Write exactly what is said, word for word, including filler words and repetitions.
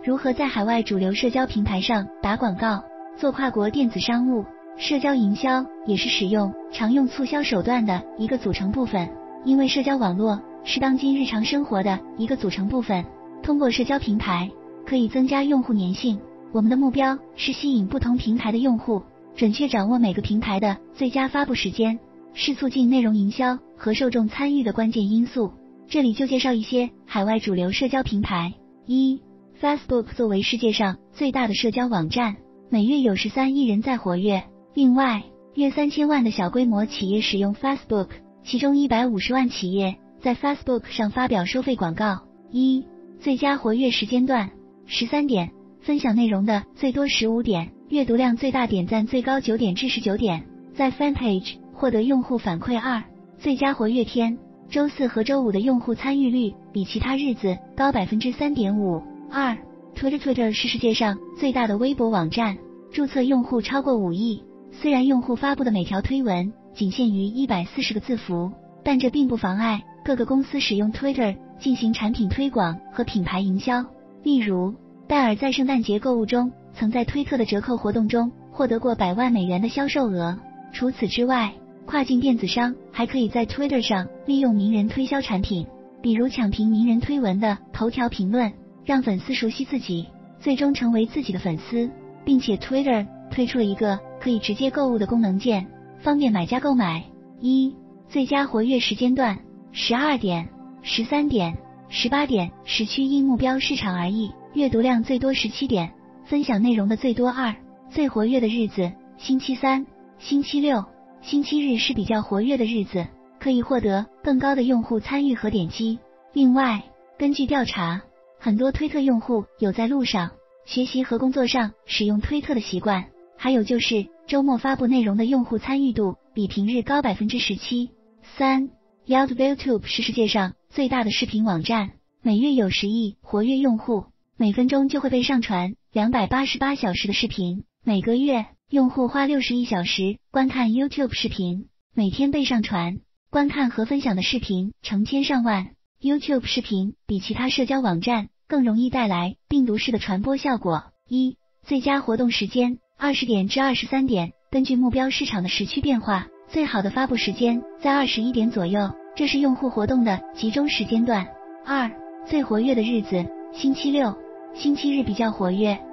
如何在海外主流社交平台上打广告，做跨国电子商务。社交营销也是使用常用促销手段的一个组成部分，因为社交网络是当今日常生活的一个组成部分。通过社交平台可以增加用户粘性，我们的目标是吸引不同平台的用户，准确掌握每个平台的最佳发布时间，是促进内容营销和受众参与的关键因素。这里就介绍一些海外主流社交平台。一、Facebook 作为世界上最大的社交网站，每月有十三亿人在活跃。另外，约三千万的小规模企业使用 Facebook， 其中一百五十万企业在 Facebook 上发表收费广告。一、最佳活跃时间段十三点，分享内容的最多十五点，阅读量最大，点赞最高九点至十九点，在 Fanpage 获得用户反馈。二、最佳活跃天，周四和周五的用户参与率比其他日子高 百分之三点五。二、Twitter Twitter 是世界上最大的微博网站，注册用户超过五亿。虽然用户发布的每条推文仅限于一百四十个字符，但这并不妨碍各个公司使用 Twitter 进行产品推广和品牌营销。例如，戴尔在圣诞节购物中曾在推特的折扣活动中获得过百万美元的销售额。除此之外，跨境电子商还可以在 Twitter 上利用名人推销产品，比如抢评名人推文的头条评论，让粉丝熟悉自己，最终成为自己的粉丝。并且 Twitter 推出了一个可以直接购物的功能键，方便买家购买。一、最佳活跃时间段十二点、十三点、十八点，时区因目标市场而异，阅读量最多十七点，分享内容的最多。二、最活跃的日子星期三、星期六、星期日是比较活跃的日子，可以获得更高的用户参与和点击。另外，根据调查，很多推特用户有在路上、学习和工作上使用推特的习惯，还有就是周末发布内容的用户参与度比平日高 百分之十七。三、YouTube 是世界上最大的视频网站，每月有十亿活跃用户，每分钟就会被上传两百八十八小时的视频，每个月用户花六十亿小时观看 YouTube 视频，每天被上传、观看和分享的视频成千上万。YouTube 视频比其他社交网站更容易带来病毒式的传播效果。一、最佳活动时间二十点至二十三点，根据目标市场的时区变化，最好的发布时间在二十一点左右，这是用户活动的集中时间段。二、最活跃的日子星期六、星期日比较活跃，